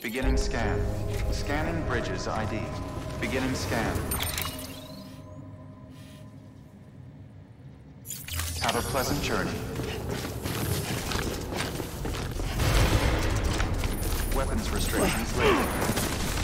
Beginning scan. Scanning bridges ID. Beginning scan. Have a pleasant journey. Weapons restrictions lifted.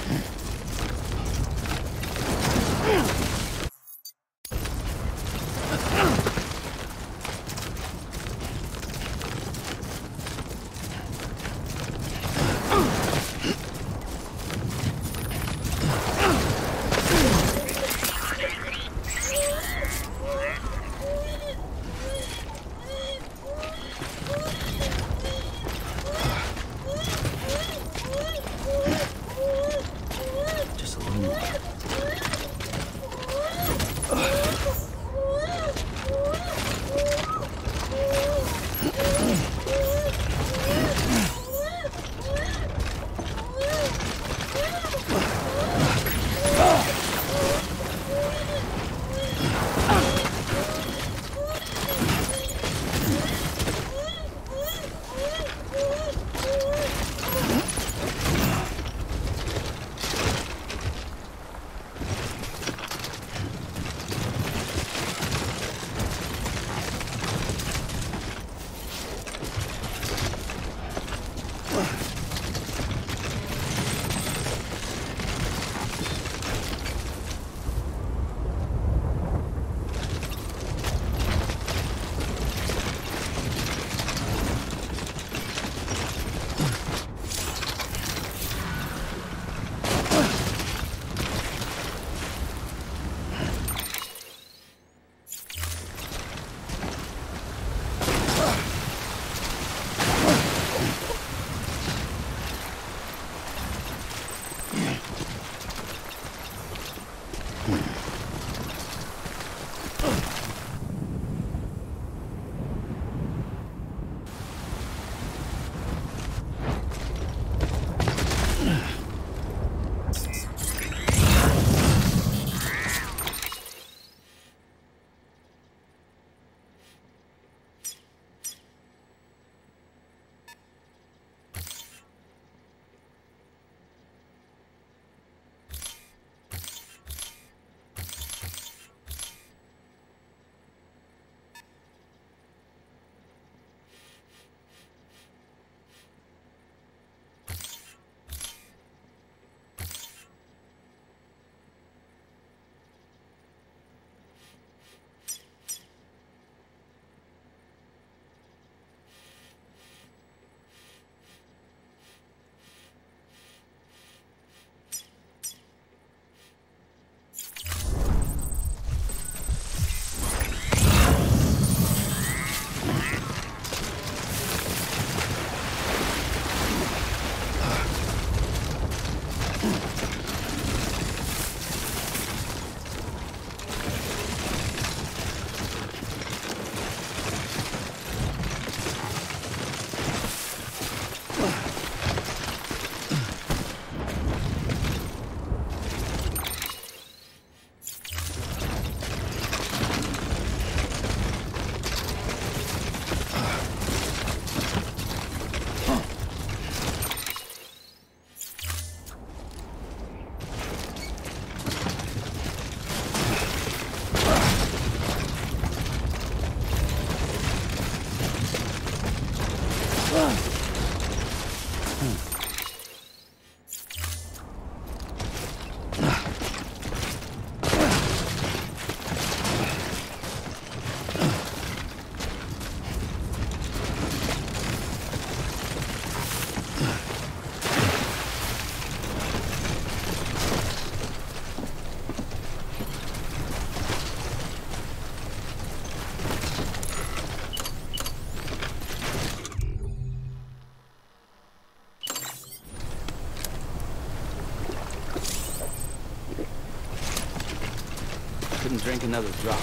Couldn't drink another drop.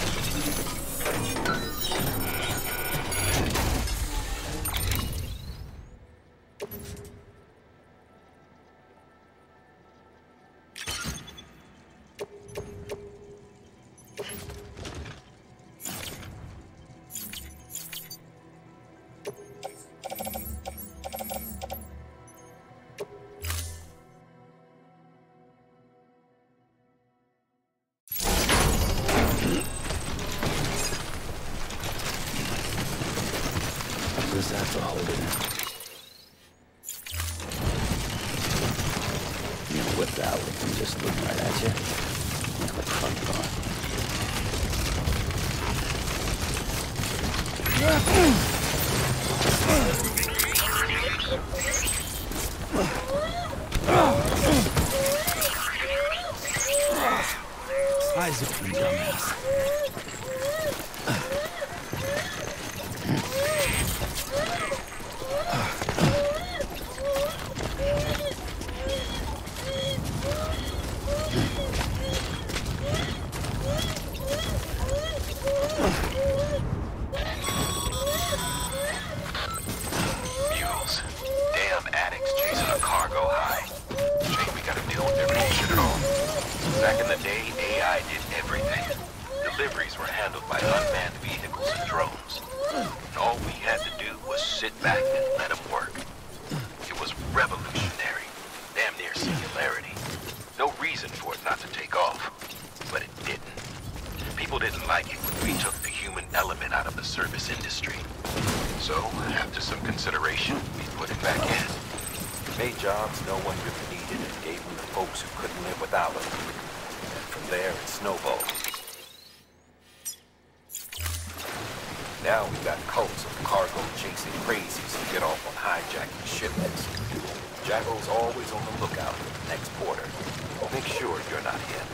this I have to hold it in. You know, whip out if I'm just looking right at you. That's what the fuck you are. Eyes open, dumbass. Mules. Damn addicts chasing a cargo high. Shame we gotta deal with their bullshit at all. Back in the day, AI did everything. Deliveries were handled by unmanned vehicles and drones. And all we had to do was sit back and let them work. It was revolutionary. Damn near singularity. No reason for it not to take off. But it didn't. People didn't like it when we took the human element out of the service industry. So, after some consideration, we put it back in. Made jobs no one really needed and gave them to folks who couldn't live without them. And from there, it snowballed. Now we got cults of cargo-chasing crazies who get off on hijacking shipments. Jackal's always on the lookout for the next porter. Make sure you're not him.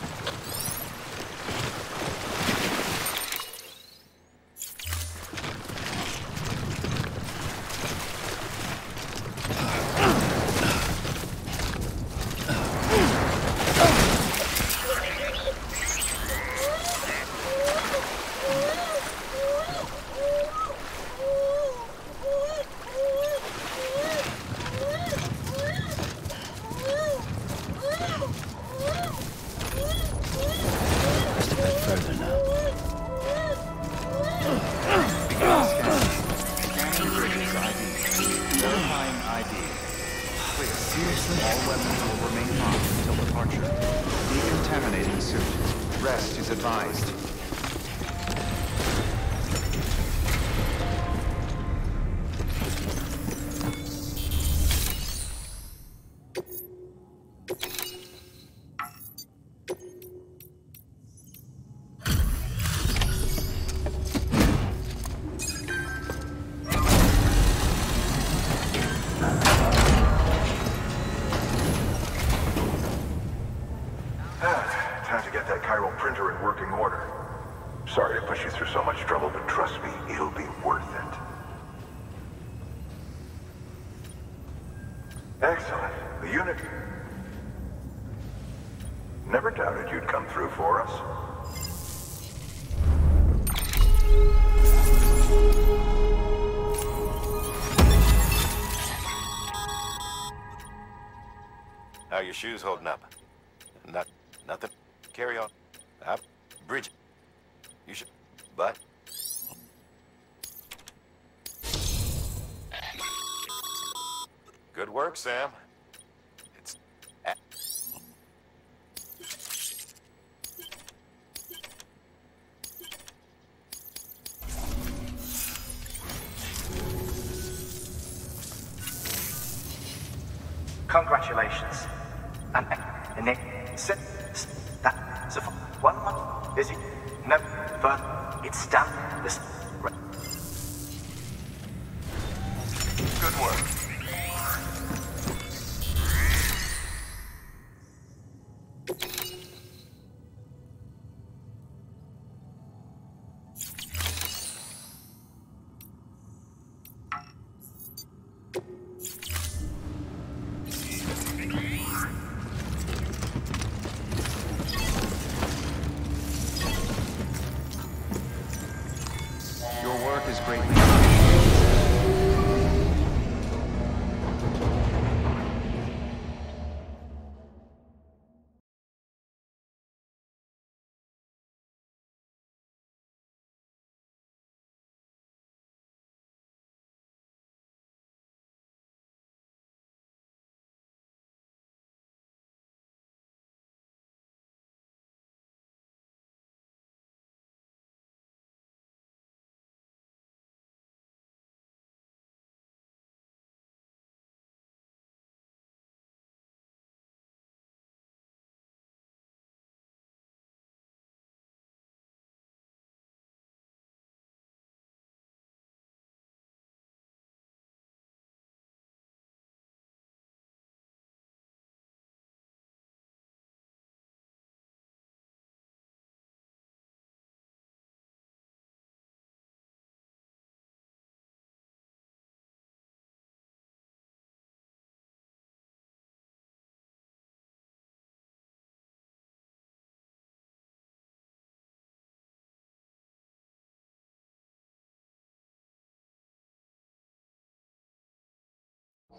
Rest is advised. Time to get that chiral printer in working order. Sorry to push you through so much trouble, but trust me, it'll be worth it. Excellent. The unit... Never doubted you'd come through for us. How are your shoes holding up? Nothing. Carry on. Bridget. You should... But... Good work, Sam. It's... Congratulations. And Nick, that's a one month. Is it? No, but it's done. This. Good work. Your work is greatly appreciated.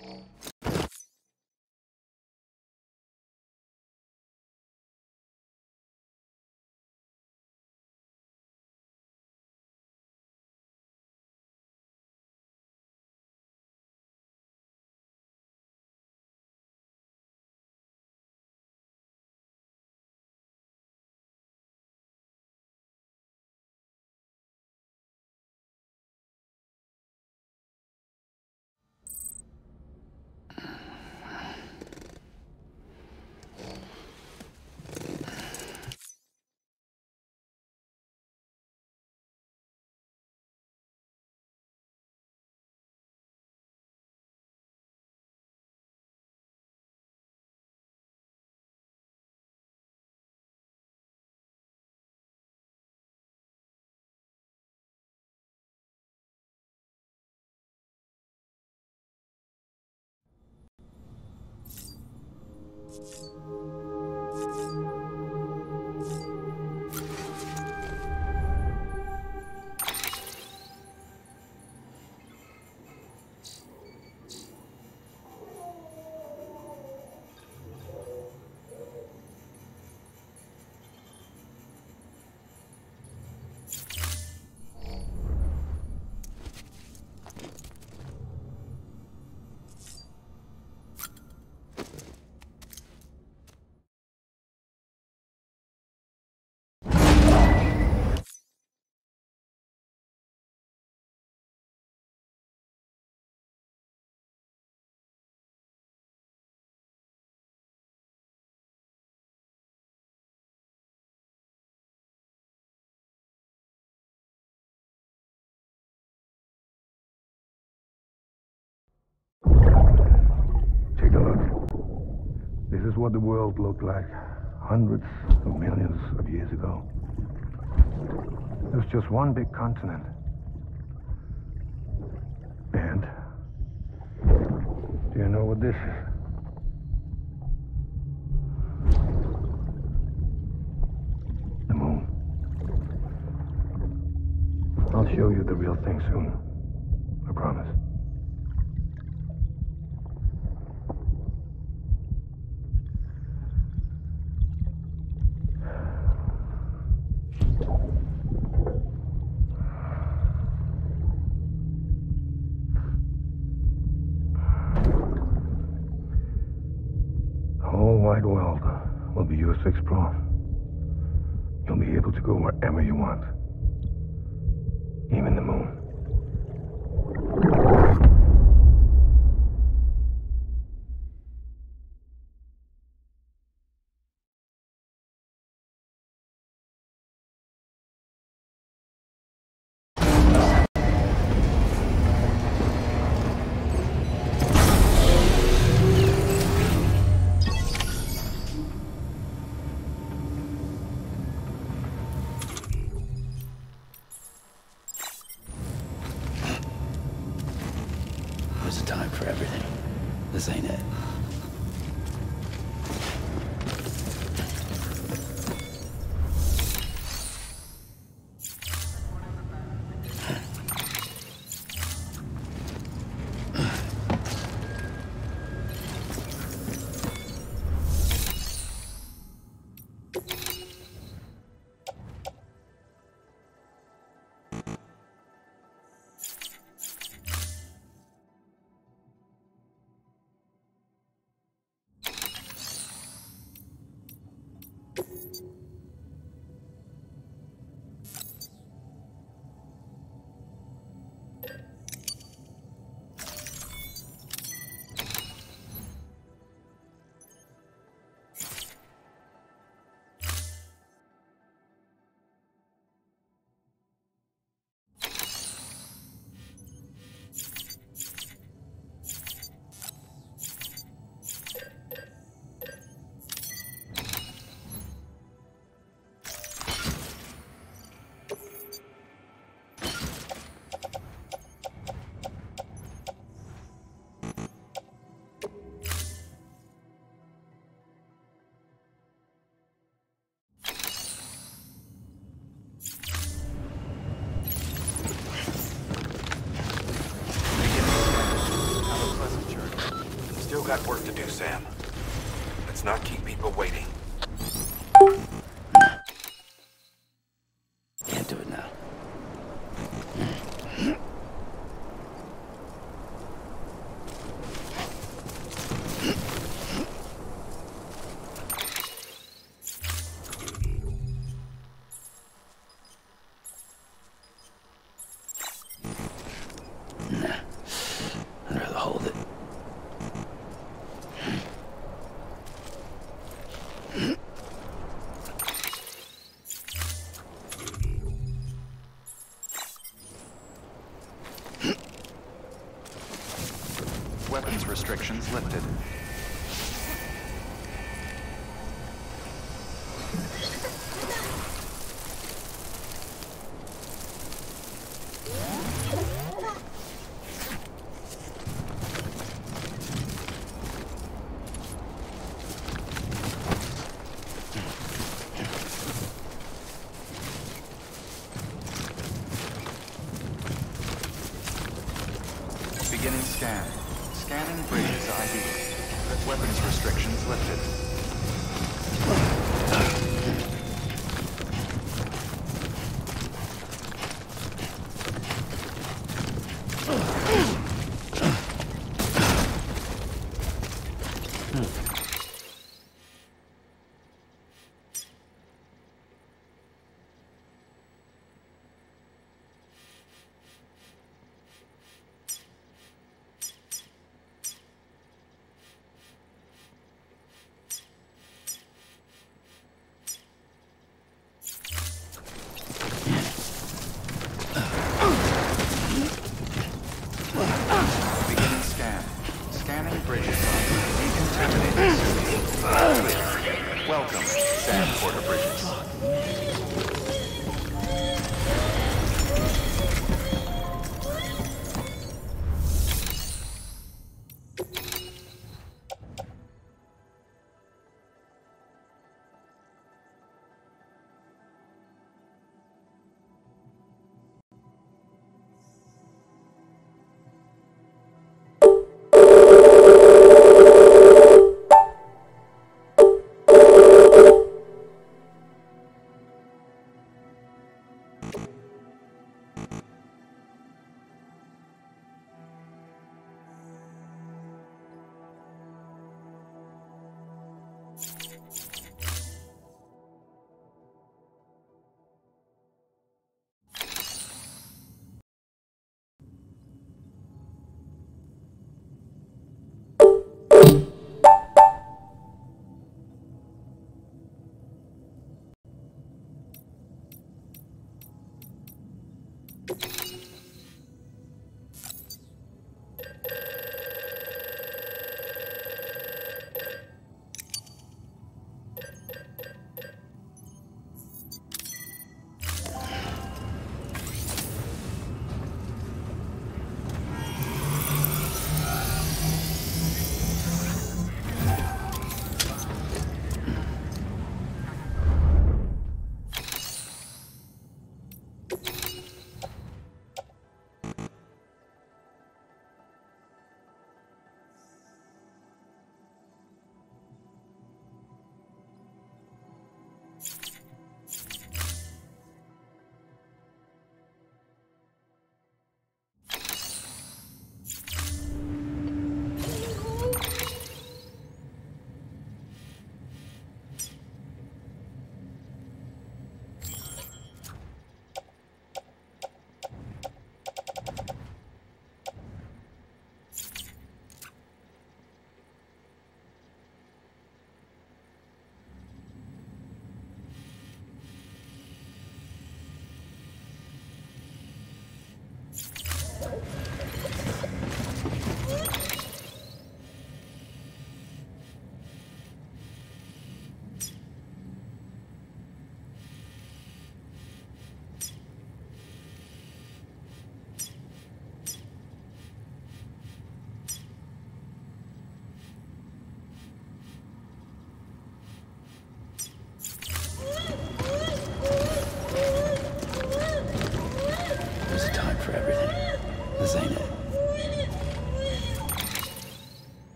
Take a look. This is what the world looked like hundreds of millions of years ago. It was just one big continent. And do you know what this is? The moon. I'll show you the real thing soon. I promise. The whole wide world will be yours to explore. You'll be able to go wherever you want. Even the moon. There's a time for everything. This ain't it. Still got work to do, Sam. Let's not keep people waiting. Can't do it now. I'd rather hold it. Weapons restrictions lifted. Beginning scan. Scanning bridges ID. Weapons restrictions lifted. Beginning scan. Scanning bridges ID. Decontaminated suit. Clear. Welcome, Sam Porter Bridges.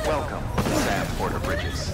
Welcome, Sam Porter Bridges.